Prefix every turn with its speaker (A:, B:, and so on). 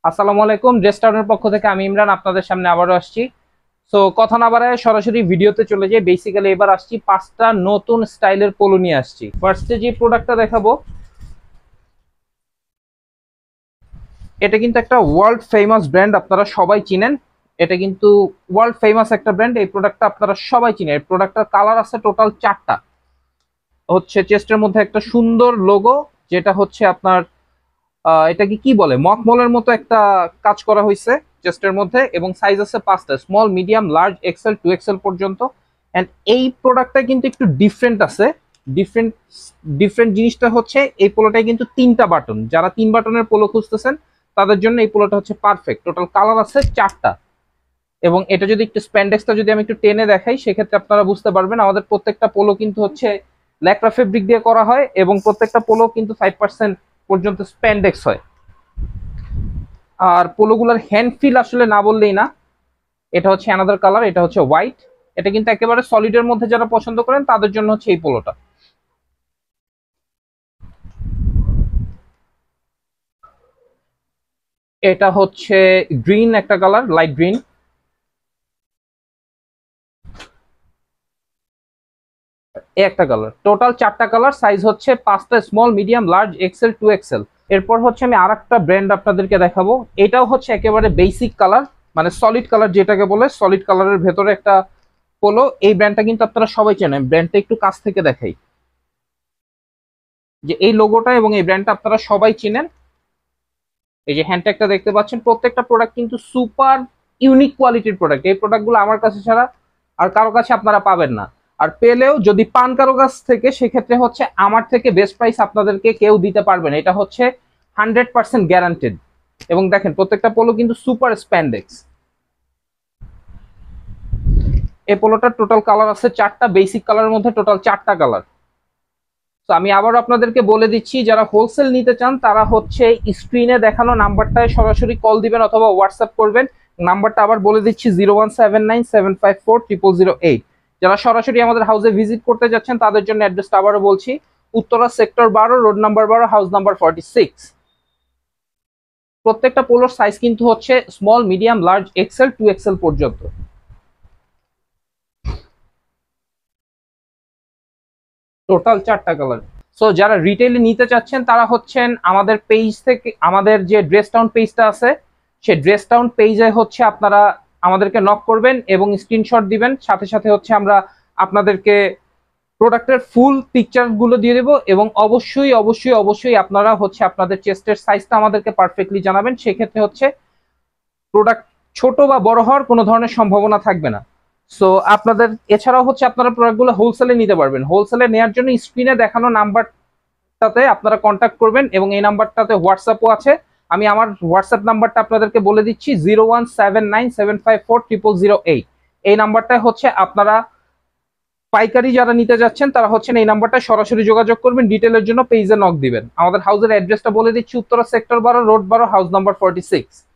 A: আসসালামু আলাইকুম। ড্রেস টাউনের পক্ষ থেকে আমি ইমরান আপনাদের সামনে আবারও আসছি। সো কথা না বাড়ায় সরাসরি ভিডিওতে চলে যাই। বেসিক্যালি এবার আসছি 5টা নতুন স্টাইলের পোলো নিয়ে আসছি। ফার্স্টে যে প্রোডাক্টটা দেখাবো এটা কিন্তু একটা ওয়ার্ল্ড ফেমাস ব্র্যান্ড, আপনারা সবাই চিনেন। এটা কিন্তু ওয়ার্ল্ড ফেমাস একটা ব্র্যান্ড। এই প্রোডাক্টটা আপনারা সবাই চিনেন। এই প্রোডাক্টটার কালার আছে টোটাল 4টা। হচ্ছে চেস্টের মধ্যে একটা সুন্দর লোগো, যেটা হচ্ছে আপনার এটাকে কি বলে, মখমলের মতো একটা কাজ করা হয়েছে চেস্টের মধ্যে, এবং সাইজ আছে 5টা, small, medium, large, Excel, 2XL পর্যন্ত। এন্ড এই প্রোডাক্টটা কিন্তু একটু ডিফারেন্ট আছে। ডিফারেন্ট ডিফারেন্ট জিনিসটা হচ্ছে এই পোলোটায় কিন্তু 3টা বাটন। যারা 3 বাটনের পোলো খুঁজতেছেন তাদের জন্য এই পোলোটা হচ্ছে পারফেক্ট। টোটাল কালার আছে 4টা। এবং এটা যদি একটু স্প্যান্ডেক্সটা যদি আমি একটু টেনে দেখাই, সেক্ষেত্রে আপনারা বুঝতে পারবেন আমাদের প্রত্যেকটা পোলো কিন্তু হচ্ছে ল্যাকড়া ফেব্রিক দিয়ে করা হয়, এবং প্রত্যেকটা পোলো কিন্তু 5% পর্যন্ত স্প্যান্ডেক্স হয়। আর পোলোগুলোর হ্যান্ড ফিল আসলে না বললেই না। এটা হচ্ছে অ্যানাদার কালার, এটা হচ্ছে হোয়াইট। এটা কিন্তু একেবারে সলিডের মধ্যে যারা পছন্দ করেন তাদের জন্য হচ্ছে এই পোলোটা। এটা হচ্ছে গ্রিন একটা কালার, লাইট গ্রিন। একটা কালার, টোটাল 4টা কালার। সাইজ হচ্ছে 5টা, small, medium, large, Excel, 2XL। এরপর হচ্ছে আমি আর একটা ব্র্যান্ড আপনাদেরকে দেখাবো। এটাও হচ্ছে একেবারে বেসিক কালার, মানে সলিড কালার যেটাকে বলে, সলিড কালারের ভেতরে একটা পোলো। এই ব্র্যান্ডটা কিন্তু আপনারা সবাই চেনেন। ব্র্যান্ডটা একটু কাছ থেকে দেখাই, যে এই লোগোটা এবং এই ব্র্যান্ডটা আপনারা সবাই চিনেন। এই যে হ্যান্ডট্যাগটা দেখতে পাচ্ছেন, প্রত্যেকটা প্রোডাক্ট কিন্তু সুপার ইউনিক কোয়ালিটির প্রোডাক্ট। এই প্রোডাক্টগুলো আমার কাছে ছাড়া আর কারো কাছে আপনারা পাবেন না। আর পেলেও যদি পান কারো কাছ থেকে, সেক্ষেত্রে হচ্ছে আমার থেকে বেস্ট প্রাইস আপনাদেরকে কেউ দিতে পারবে না। এটা হচ্ছে 100% গ্যারান্টেড। এবং দেখেন প্রত্যেকটা পোলো কিন্তু সুপার স্প্যান্ডেক্স। এই পোলোটার টোটাল কালার আছে 4টা, বেসিক কালারের মধ্যে টোটাল 4টা কালার। তো আমি আবারও আপনাদেরকে বলে দিচ্ছি, যারা হোলসেল নিতে চান তারা হচ্ছে স্ক্রিনে দেখানো নাম্বারটায় সরাসরি কল দিবেন অথবা হোয়াটসঅ্যাপ করবেন। নাম্বারটা আবার বলে দিচ্ছি, 01797540008। যারা সরাসরি আমাদের হাউসে ভিজিট করতে যাচ্ছেন তাদের জন্য অ্যাড্রেসটা আবারও বলছি, Uttara sector 12, road number 12, house number 46। প্রত্যেকটা পোলোর সাইজ কিন্তু হচ্ছে small, medium, large, Excel, 2XL পর্যন্ত। টোটাল 4টা কালার। সো যারা রিটেইলে নিতে চাচ্ছেন তারা হচ্ছেন আমাদের পেজ থেকে, আমাদের যে ড্রেস টাউন পেজটা আছে সেই ড্রেস টাউন পেজে হচ্ছে আপনারা আমাদেরকে নক করবেন এবং স্ক্রিনশট দিবেন। সাথে সাথে হচ্ছে আমরা আপনাদেরকে প্রোডাক্টের ফুল পিকচার গুলো দিয়ে দেবো। এবং অবশ্যই অবশ্যই অবশ্যই আপনারা হচ্ছে আপনাদের চেস্টের সাইজটা আমাদেরকে পারফেক্টলি জানাবেন। সেক্ষেত্রে হচ্ছে প্রোডাক্ট ছোট বা বড় হওয়ার কোনো ধরনের সম্ভাবনা থাকবে না। সো আপনাদের এছাড়াও হচ্ছে আপনারা প্রোডাক্টগুলো হোলসেলে নিতে পারবেন। হোলসেলে নেওয়ার জন্য স্ক্রিনে দেখানো নাম্বারটাতে আপনারা কন্ট্যাক্ট করবেন, এবং এই নাম্বারটাতে হোয়াটসঅ্যাপও আছে। আমি আমার হোয়াটসঅ্যাপ নাম্বারটা আপনাদেরকে বলে দিচ্ছি, 01797540008। এই নাম্বারটা হচ্ছে আপনারা পাইকারি যারা নিতে যাচ্ছেন তারা হচ্ছেন এই নাম্বারটা সরাসরি যোগাযোগ করবেন। ডিটেলের জন্য পেজে নক দিবেন। আমাদের হাউসের অ্যাড্রেসটা বলে দিচ্ছি, Uttara sector 12, road 12, house number 46।